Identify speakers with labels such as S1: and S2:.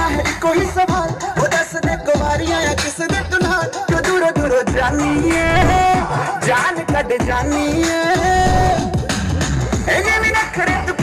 S1: है कोई सवाल, वो दस दे कुमारियां या किस दे तू नाल, क्यों दूरों दूरों जानी है, जान कट जानी है, जिवें नखरे तू